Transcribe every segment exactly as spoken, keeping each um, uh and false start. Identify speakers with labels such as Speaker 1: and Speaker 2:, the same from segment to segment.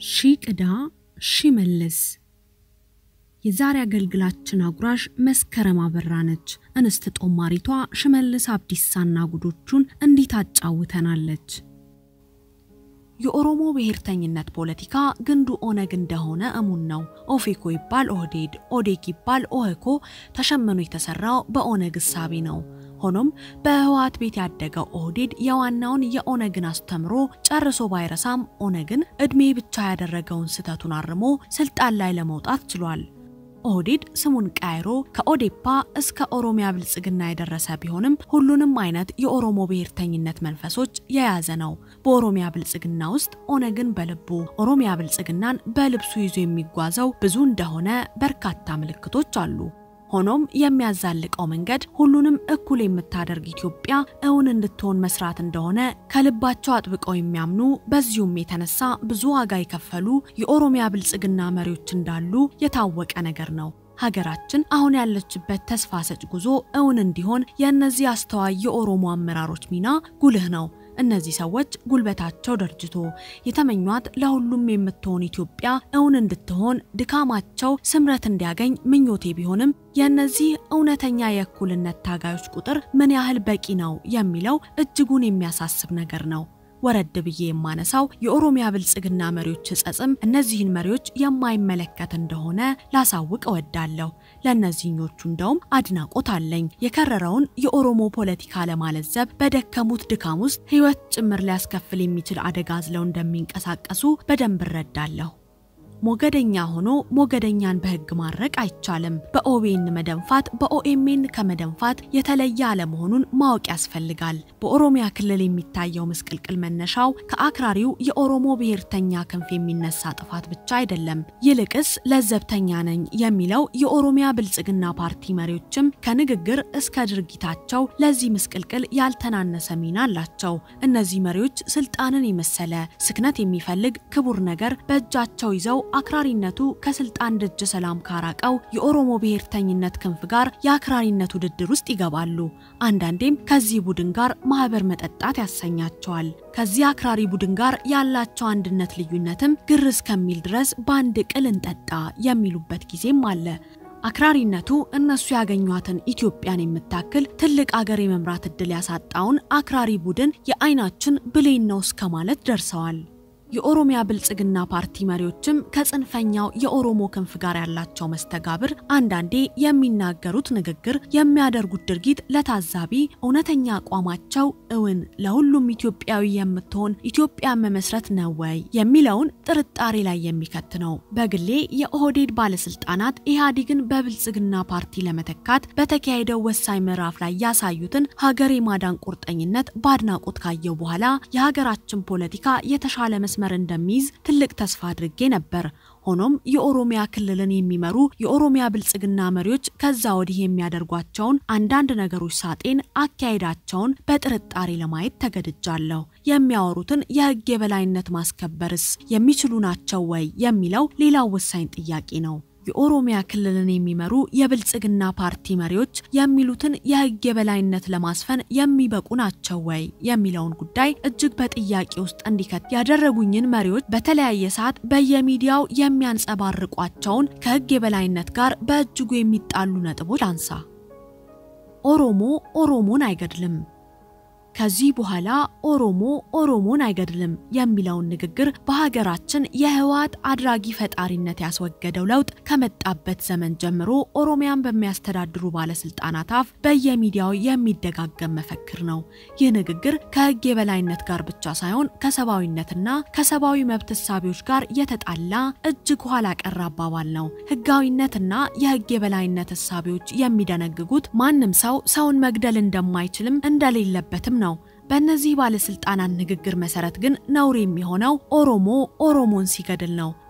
Speaker 1: ሺቅዳ ሺመልስ የዛሬ አገልግላችን አጉራሽ መስከረም አበራነች እንስት ጦማሪቷ ሽመልስ አብዲሳና ጉዶቹን እንዲት አጫውተናለች። የኦሮሞ ብሔርተኝነት ፖለቲካ ግንዱ ኦነግ እንደሆነ እሙን ነው። ኦፌኮ ይባል ኦህዴድ፣ ኦዴክ ይባል ኦህኮ ተሸመኑ የተሰራው በኦነግ ሐሳቢ ነው። ሆኖም በህዋት ቤት ያደገው ኦህዴድ የዋናውን የኦነግን አስተምሮ ጨርሶ ባይረሳም ኦነግን እድሜ ብቻ ያደረገውን ስተቱን አርሞ ስልጣን ላይ ለመውጣት ችሏል። ኦህዴድ ስሙን ቀይሮ ከኦዴፓ እስከ ኦሮሚያ ብልጽግና የደረሰ ቢሆንም ሁሉንም አይነት የኦሮሞ ብሔርተኝነት መንፈሶች የያዘ ነው። በኦሮሚያ ብልጽግና ውስጥ ኦነግን በልቡ ኦሮሚያ ብልጽግናን በልብሱ ይዞ የሚጓዘው ብዙ እንደሆነ በርካታ ምልክቶች አሉ። ሆኖም የሚያዛልቀው መንገድ ሁሉንም እኩል የምታደርግ ኢትዮጵያ እውን እንድትሆን መስራት እንደሆነ ከልባቸው አጥብቀው የሚያምኑ በዚሁም የተነሳ ብዙ ዋጋ የከፈሉ የኦሮሚያ ብልጽግና መሪዎች እንዳሉ የታወቀ ነገር ነው። ሀገራችን አሁን ያለችበት ተስፋ ሰጭ ጉዞ እውን እንዲሆን የእነዚህ አስተዋይ የኦሮሞ አመራሮች ሚና ጉልህ ነው። እነዚህ ሰዎች ጉልበታቸው ደርጅቶ የተመኙት ለሁሉም የምትሆን ኢትዮጵያ እውን እንድትሆን ድካማቸው ስምረት እንዲያገኝ ምኞቴ ቢሆንም የነዚህ እውነተኛ የእኩልነት ታጋዮች ቁጥር ምን ያህል በቂ ነው የሚለው እጅጉን የሚያሳስብ ነገር ነው። ወረድ ብዬ የማነሳው የኦሮሚያ ብልጽግና መሪዎች ጸጸም እነዚህን መሪዎች የማይመለከት እንደሆነ ላሳውቅ እወዳለሁ። ለነዚህኞቹ እንደውም አድናቆት አለኝ። የከረረውን የኦሮሞ ፖለቲካ ለማለዘብ በደከሙት ድካም ውስጥ ህይወት ጭምር ሊያስከፍል የሚችል አደጋ አዝለው እንደሚንቀሳቀሱ በደንብ እረዳለሁ። ሞገደኛ ሆኖ ሞገደኛን በህግ ማረቅ አይቻልም። በኦቤን መደንፋት በኦኤምኤን ከመደንፋት የተለየ አለመሆኑን ማወቅ ያስፈልጋል። በኦሮሚያ ክልል የሚታየው መስቀልቅል መነሻው ከአክራሪው የኦሮሞ ብሔርተኛ ክንፍ የሚነሳ ጥፋት ብቻ አይደለም። ይልቅስ ለዘብተኛ ነኝ የሚለው የኦሮሚያ ብልጽግና ፓርቲ መሪዎችም ከንግግር እስከ ድርጊታቸው ለዚህ መስቀልቅል ያልተናነሰ ሚና አላቸው። እነዚህ መሪዎች ስልጣንን የመሰለ ስክነት የሚፈልግ ክቡር ነገር በእጃቸው ይዘው አክራሪነቱ ከስልጣን ደጅ ሰላም ካራቀው የኦሮሞ ብሔርተኝነት ክንፍ ጋር የአክራሪነቱ ድድር ውስጥ ይገባሉ። አንዳንዴም ከዚህ ቡድን ጋር ማህበር መጠጣት ያሰኛቸዋል። ከዚህ አክራሪ ቡድን ጋር ያላቸው አንድነት ልዩነትም ግር እስከሚል ድረስ ባንድ ቅል እንጠጣ የሚሉበት ጊዜም አለ። አክራሪነቱ እነሱ ያገኙአትን ኢትዮጵያን የምታክል ትልቅ አገር የመምራት እድል ያሳጣውን አክራሪ ቡድን የአይናችን ብሌን ነው እስከማለት ደርሰዋል። የኦሮሚያ ብልጽግና ፓርቲ መሪዎችም ከጽንፈኛው የኦሮሞ ክንፍ ጋር ያላቸው መስተጋብር አንዳንዴ የሚናገሩት ንግግር የሚያደርጉት ድርጊት ለታዛቢ እውነተኛ አቋማቸው እውን ለሁሉም ኢትዮጵያዊ የምትሆን ኢትዮጵያ መመስረት ነው ወይ የሚለውን ጥርጣሬ ላይ የሚከት ነው። በግሌ የኦህዴድ ባለስልጣናት ኢህአዴግን በብልጽግና ፓርቲ ለመተካት በተካሄደው ወሳኝ ምዕራፍ ላይ ያሳዩትን ሀገር የማዳን ቁርጠኝነት ባድናቆት ካየው በኋላ የሀገራችን ፖለቲካ የተሻለ መስመር እንደሚይዝ ትልቅ ተስፋ አድርጌ ነበር። ሆኖም የኦሮሚያ ክልልን የሚመሩ የኦሮሚያ ብልጽግና መሪዎች ከዛ ወዲህ የሚያደርጓቸውን አንዳንድ ነገሮች ሳጤን አካሄዳቸውን በጥርጣሬ ለማየት ተገድጃለሁ። የሚያወሩትን የህግ የበላይነት ማስከበርስ የሚችሉ ናቸው ወይ የሚለው ሌላው ወሳኝ ጥያቄ ነው። የኦሮሚያ ክልልን የሚመሩ የብልጽግና ፓርቲ መሪዎች የሚሉትን የህግ የበላይነት ለማስፈን የሚበቁ ናቸው ወይ የሚለውን ጉዳይ እጅግ በጥያቄ ውስጥ እንዲከት ያደረጉኝን መሪዎች በተለያየ ሰዓት በየሚዲያው የሚያንጸባርቋቸውን ከህግ የበላይነት ጋር በእጅጉ የሚጣሉ ነጥቦች አንሳ። ኦሮሞ ኦሮሞን አይገድልም። ከዚህ በኋላ ኦሮሞ ኦሮሞን አይገድልም የሚለውን ንግግር በሀገራችን የህዋት አድራጊ ፈጣሪነት ያስወገደው ለውጥ ከመጣበት ዘመን ጀምሮ ኦሮሚያን በሚያስተዳድሩ ባለስልጣናት አፍ በየሚዲያው የሚደጋገም መፈክር ነው። ይህ ንግግር ከህግ የበላይነት ጋር ብቻ ሳይሆን ከሰባዊነትና ከሰባዊ መብት ሐሳቦች ጋር የተጣላ እጅግ ኋላ ቀር አባባል ነው። ህጋዊነትና የህግ የበላይነት ሐሳቦች የሚደነግጉት ማንም ሰው ሰውን መግደል እንደማይችልም እንደሌለበትም ነው። በእነዚህ ባለስልጣናት ንግግር መሰረት ግን ነውር የሚሆነው ኦሮሞ ኦሮሞን ሲገድል ነው። ይህ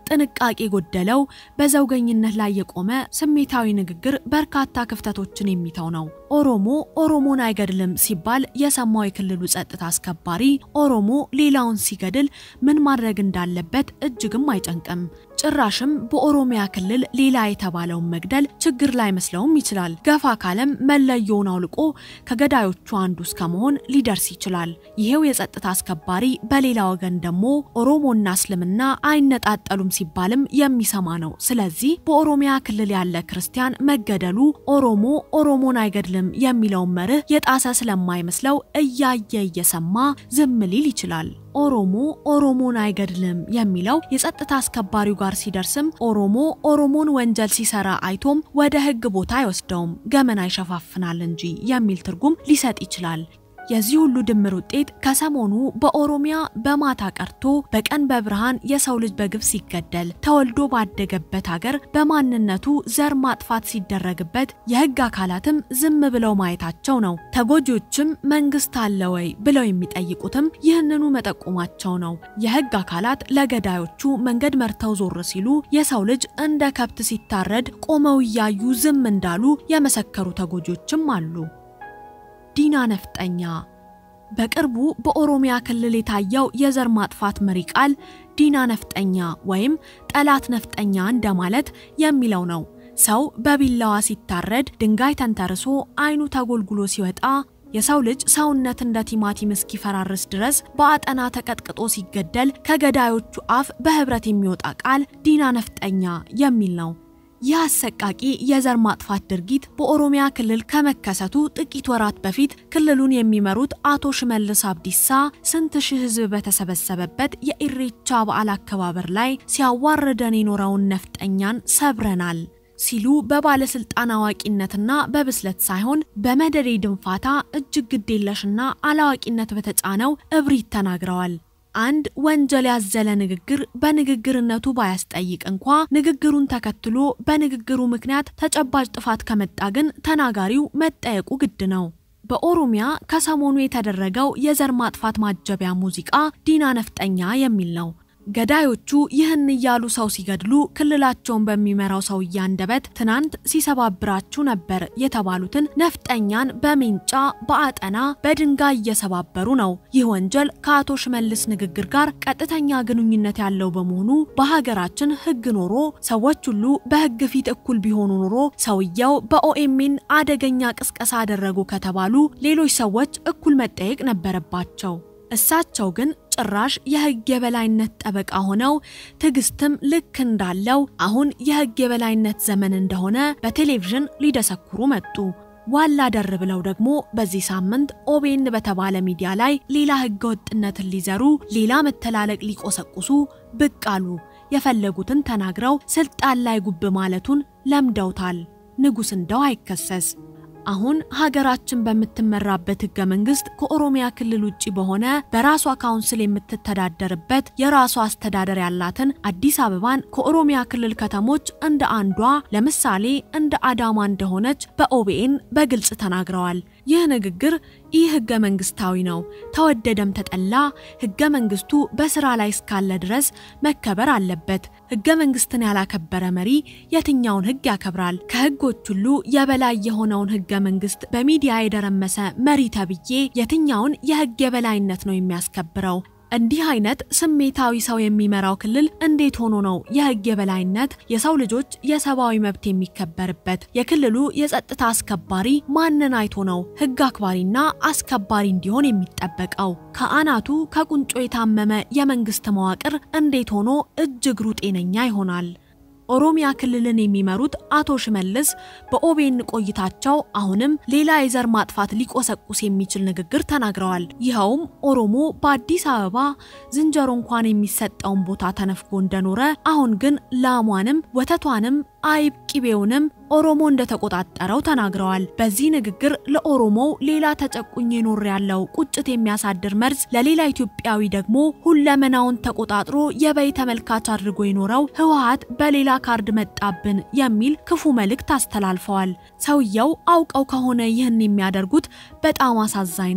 Speaker 1: ጥንቃቄ ጎደለው በዘውገኝነት ላይ የቆመ ስሜታዊ ንግግር በርካታ ክፍተቶችን የሚተው ነው። ኦሮሞ ኦሮሞን አይገድልም ሲባል የሰማው የክልሉ ጸጥታ አስከባሪ ኦሮሞ ሌላውን ሲገድል ምን ማድረግ እንዳለበት እጅግም አይጨንቅም። ጭራሽም በኦሮሚያ ክልል ሌላ የተባለውን መግደል ችግር ላይ መስለውም ይችላል። ገፋ ካለም መለየውን አውልቆ ከገዳዮቹ አንዱ እስከመሆን ሊደርስ ይችላል። ይሄው የጸጥታ አስከባሪ በሌላ ወገን ደግሞ ኦሮሞና እስልምና አይነጣጠሉም ሲባልም የሚሰማ ነው። ስለዚህ በኦሮሚያ ክልል ያለ ክርስቲያን መገደሉ ኦሮሞ ኦሮሞን አይገድልም የሚለው መርህ የጣሰ ስለማይመስለው እያየ እየሰማ ዝም ሊል ይችላል። ኦሮሞ ኦሮሞን አይገድልም የሚለው የጸጥታ አስከባሪው ጋር ሲደርስም ኦሮሞ ኦሮሞን ወንጀል ሲሰራ አይቶም ወደ ህግ ቦታ አይወስደውም ገመና ይሸፋፍናል እንጂ የሚል ትርጉም ሊሰጥ ይችላል። የዚህ ሁሉ ድምር ውጤት ከሰሞኑ በኦሮሚያ በማታ ቀርቶ በቀን በብርሃን የሰው ልጅ በግፍ ሲገደል ተወልዶ ባደገበት ሀገር በማንነቱ ዘር ማጥፋት ሲደረግበት የህግ አካላትም ዝም ብለው ማየታቸው ነው። ተጎጂዎችም መንግስት አለ ወይ ብለው የሚጠይቁትም ይህንኑ መጠቆማቸው ነው። የህግ አካላት ለገዳዮቹ መንገድ መርተው ዞር ሲሉ የሰው ልጅ እንደ ከብት ሲታረድ ቆመው ያዩ ዝም እንዳሉ የመሰከሩ ተጎጂዎችም አሉ። ዲና ነፍጠኛ በቅርቡ በኦሮሚያ ክልል የታየው የዘር ማጥፋት መሪ ቃል ዲና ነፍጠኛ ወይም ጠላት ነፍጠኛ እንደማለት የሚለው ነው። ሰው በቢላዋ ሲታረድ ድንጋይ ተንተርሶ አይኑ ተጎልጉሎ ሲወጣ የሰው ልጅ ሰውነት እንደ ቲማቲም እስኪፈራርስ ድረስ በአጠና ተቀጥቅጦ ሲገደል ከገዳዮቹ አፍ በህብረት የሚወጣ ቃል ዲና ነፍጠኛ የሚል ነው። ያሰቃቂ የዘር ማጥፋት ድርጊት በኦሮሚያ ክልል ከመከሰቱ ጥቂት ወራት በፊት ክልሉን የሚመሩት አቶ ሽመልስ አብዲሳ ስንት ሺህ ህዝብ በተሰበሰበበት የኢሬቻ በዓል አከባበር ላይ ሲያዋርደን የኖረውን ነፍጠኛን ሰብረናል ሲሉ በባለስልጣን አዋቂነትና በብስለት ሳይሆን በመደሬ ድንፋታ እጅግ ግዴለሽና አላዋቂነት በተጫነው እብሪት ተናግረዋል። አንድ ወንጀል ያዘለ ንግግር በንግግርነቱ ባያስጠይቅ እንኳ ንግግሩን ተከትሎ በንግግሩ ምክንያት ተጨባጭ ጥፋት ከመጣ ግን ተናጋሪው መጠየቁ ግድ ነው። በኦሮሚያ ከሰሞኑ የተደረገው የዘር ማጥፋት ማጀቢያ ሙዚቃ ዲና ነፍጠኛ የሚል ነው። ገዳዮቹ ይህን ያሉ ሰው ሲገድሉ ክልላቸውን በሚመራው ሰው ያንደበት ትናንት ሲሰባብራችሁ ነበር የተባሉትን ነፍጠኛን በሜንጫ በአጠና በድንጋይ እየሰባበሩ ነው። ይህ ወንጀል ከአቶ ሽመልስ ንግግር ጋር ቀጥተኛ ግንኙነት ያለው በመሆኑ በሀገራችን ህግ ኖሮ ሰዎች ሁሉ በህግ ፊት እኩል ቢሆኑ ኖሮ ሰውየው በኦኤምኤን አደገኛ ቅስቀሳ አደረጉ ከተባሉ ሌሎች ሰዎች እኩል መጠየቅ ነበረባቸው። እሳቸው ግን ጭራሽ የህግ የበላይነት ጠበቃ ሆነው ትግስትም ልክ እንዳለው አሁን የህግ የበላይነት ዘመን እንደሆነ በቴሌቪዥን ሊደሰኩሩ መጡ። ዋላ ደር ብለው ደግሞ በዚህ ሳምንት ኦቤን በተባለ ሚዲያ ላይ ሌላ ህገ ወጥነትን ሊዘሩ ሌላ መተላለቅ ሊቆሰቁሱ ብቅ አሉ። የፈለጉትን ተናግረው ስልጣን ላይ ጉብ ማለቱን ለምደውታል። ንጉስ እንደው አይከሰስ። አሁን ሀገራችን በምትመራበት ህገ መንግስት ከኦሮሚያ ክልል ውጪ በሆነ በራሷ ካውንስል የምትተዳደርበት የራሷ አስተዳደር ያላትን አዲስ አበባን ከኦሮሚያ ክልል ከተሞች እንደ አንዷ ለምሳሌ እንደ አዳማ እንደሆነች በኦቤን በግልጽ ተናግረዋል። ይህ ንግግር ይህ ህገ መንግስታዊ ነው። ተወደደም ተጠላ ህገ መንግስቱ በስራ ላይ እስካለ ድረስ መከበር አለበት። ህገ መንግስትን ያላከበረ መሪ የትኛውን ህግ ያከብራል? ከህጎች ሁሉ የበላይ የሆነውን ህገ መንግስት በሚዲያ የደረመሰ መሪ ተብዬ የትኛውን የህግ የበላይነት ነው የሚያስከብረው? እንዲህ አይነት ስሜታዊ ሰው የሚመራው ክልል እንዴት ሆኖ ነው የህግ የበላይነት የሰው ልጆች የሰባዊ መብት የሚከበርበት? የክልሉ የጸጥታ አስከባሪ ማንን አይቶ ነው ህግ አክባሪና አስከባሪ እንዲሆን የሚጠበቀው? ከአናቱ ከቁንጮ የታመመ የመንግስት መዋቅር እንዴት ሆኖ እጅ እግሩ ጤነኛ ይሆናል? ኦሮሚያ ክልልን የሚመሩት አቶ ሽመልስ በኦቤን ቆይታቸው አሁንም ሌላ የዘር ማጥፋት ሊቆሰቁስ የሚችል ንግግር ተናግረዋል። ይኸውም ኦሮሞ በአዲስ አበባ ዝንጀሮ እንኳን የሚሰጠውን ቦታ ተነፍጎ እንደኖረ አሁን ግን ላሟንም ወተቷንም አይብ ቂቤውንም ኦሮሞ እንደተቆጣጠረው ተናግረዋል። በዚህ ንግግር ለኦሮሞ ሌላ ተጨቁኝ ይኖር ያለው ቁጭት የሚያሳድር መርዝ ለሌላ ኢትዮጵያዊ ደግሞ ሁለመናውን ተቆጣጥሮ የበይ ተመልካች አድርጎ ይኖረው ህወሓት በሌላ ካርድ መጣብን የሚል ክፉ መልእክት አስተላልፈዋል። ሰውየው አውቀው ከሆነ ይህን የሚያደርጉት በጣም አሳዛኝ ነው።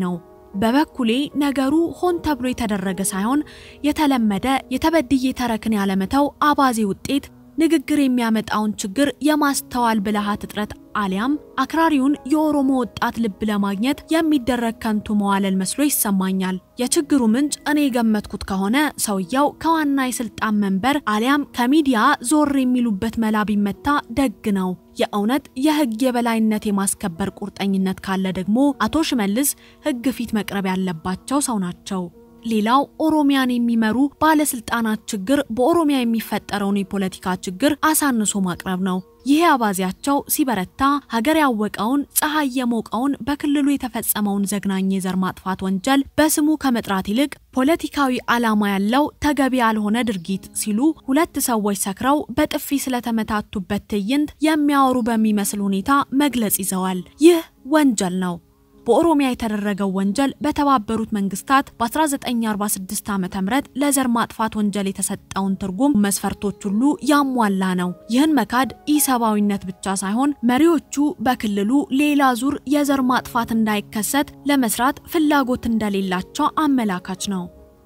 Speaker 1: በበኩሌ ነገሩ ሆን ተብሎ የተደረገ ሳይሆን የተለመደ የተበድዬ ተረክን ያለመተው አባዜ ውጤት ንግግር የሚያመጣውን ችግር የማስተዋል ብልሃት እጥረት አሊያም አክራሪውን የኦሮሞ ወጣት ልብ ለማግኘት የሚደረግ ከንቱ መዋለል መስሎ ይሰማኛል። የችግሩ ምንጭ እኔ ገመትኩት ከሆነ ሰውየው ከዋና የስልጣን መንበር አሊያም ከሚዲያ ዞር የሚሉበት መላ ቢመታ ደግ ነው። የእውነት የህግ የበላይነት የማስከበር ቁርጠኝነት ካለ ደግሞ አቶ ሽመልስ ህግ ፊት መቅረብ ያለባቸው ሰው ናቸው። ሌላው ኦሮሚያን የሚመሩ ባለስልጣናት ችግር በኦሮሚያ የሚፈጠረውን የፖለቲካ ችግር አሳንሶ ማቅረብ ነው። ይሄ አባዚያቸው ሲበረታ ሀገር ያወቀውን ፀሐይ የሞቀውን በክልሉ የተፈጸመውን ዘግናኝ የዘር ማጥፋት ወንጀል በስሙ ከመጥራት ይልቅ ፖለቲካዊ ዓላማ ያለው ተገቢ ያልሆነ ድርጊት ሲሉ ሁለት ሰዎች ሰክረው በጥፊ ስለተመታቱበት ትዕይንት የሚያወሩ በሚመስል ሁኔታ መግለጽ ይዘዋል። ይህ ወንጀል ነው። በኦሮሚያ የተደረገው ወንጀል በተባበሩት መንግስታት በ1946 ዓመተ ምህረት ለዘር ማጥፋት ወንጀል የተሰጠውን ትርጉም መስፈርቶች ሁሉ ያሟላ ነው። ይህን መካድ ኢሰባዊነት ብቻ ሳይሆን መሪዎቹ በክልሉ ሌላ ዙር የዘር ማጥፋት እንዳይከሰት ለመስራት ፍላጎት እንደሌላቸው አመላካች ነው።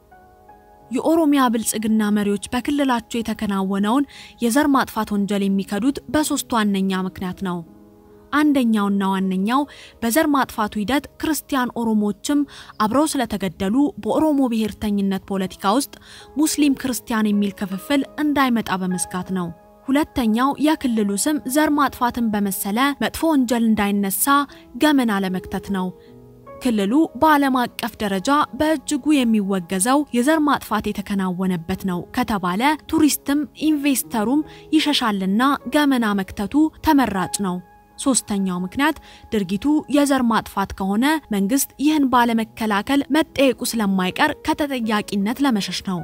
Speaker 1: የኦሮሚያ ብልጽግና መሪዎች በክልላቸው የተከናወነውን የዘር ማጥፋት ወንጀል የሚከዱት በሶስት ዋነኛ ምክንያት ነው። አንደኛውና ዋነኛው በዘር ማጥፋቱ ሂደት ክርስቲያን ኦሮሞዎችም አብረው ስለተገደሉ በኦሮሞ ብሔርተኝነት ፖለቲካ ውስጥ ሙስሊም ክርስቲያን የሚል ክፍፍል እንዳይመጣ በመስጋት ነው። ሁለተኛው የክልሉ ስም ዘር ማጥፋትን በመሰለ መጥፎ ወንጀል እንዳይነሳ ገመና ለመክተት ነው። ክልሉ በዓለም አቀፍ ደረጃ በእጅጉ የሚወገዘው የዘር ማጥፋት የተከናወነበት ነው ከተባለ ቱሪስትም ኢንቨስተሩም ይሸሻልና ገመና መክተቱ ተመራጭ ነው። ሶስተኛው ምክንያት ድርጊቱ የዘር ማጥፋት ከሆነ መንግስት ይህን ባለመከላከል መጠየቁ ስለማይቀር ከተጠያቂነት ለመሸሽ ነው።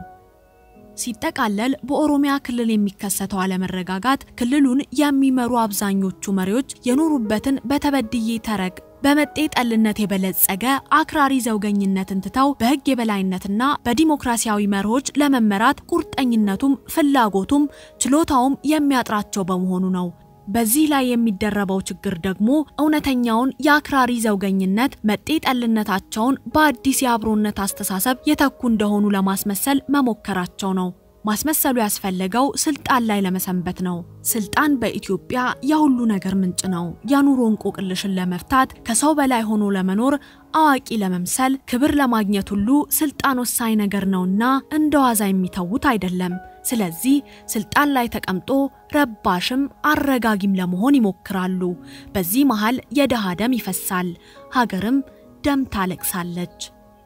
Speaker 1: ሲጠቃለል በኦሮሚያ ክልል የሚከሰተው አለመረጋጋት ክልሉን የሚመሩ አብዛኞቹ መሪዎች የኖሩበትን በተበድዬ ተረክ በመጤ ጠልነት የበለጸገ አክራሪ ዘውገኝነትን ትተው በህግ የበላይነትና በዲሞክራሲያዊ መርሆች ለመመራት ቁርጠኝነቱም ፍላጎቱም ችሎታውም የሚያጥራቸው በመሆኑ ነው። በዚህ ላይ የሚደረበው ችግር ደግሞ እውነተኛውን የአክራሪ ዘውገኝነት መጤ ጠልነታቸውን በአዲስ የአብሮነት አስተሳሰብ የተኩ እንደሆኑ ለማስመሰል መሞከራቸው ነው። ማስመሰሉ ያስፈልገው ስልጣን ላይ ለመሰንበት ነው። ስልጣን በኢትዮጵያ የሁሉ ነገር ምንጭ ነው። የኑሮ እንቆቅልሽን ለመፍታት ከሰው በላይ ሆኖ ለመኖር አዋቂ ለመምሰል ክብር ለማግኘት ሁሉ ስልጣን ወሳኝ ነገር ነውና እንደዋዛ የሚተውት አይደለም። ስለዚህ ስልጣን ላይ ተቀምጦ ረባሽም አረጋጊም ለመሆን ይሞክራሉ። በዚህ መሃል የደሃ ደም ይፈሳል፣ ሀገርም ደም ታለቅሳለች።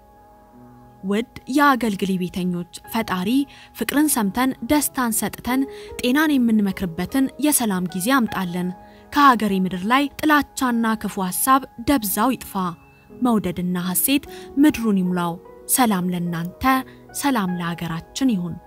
Speaker 1: ውድ የአገልግሊ ቤተኞች ፈጣሪ ፍቅርን ሰምተን ደስታን ሰጥተን ጤናን የምንመክርበትን የሰላም ጊዜ አምጣለን። ከሀገሬ ምድር ላይ ጥላቻና ክፉ ሐሳብ ደብዛው ይጥፋ። መውደድና ሐሴት ምድሩን ይሙላው። ሰላም ለናንተ፣ ሰላም ለሀገራችን ይሁን።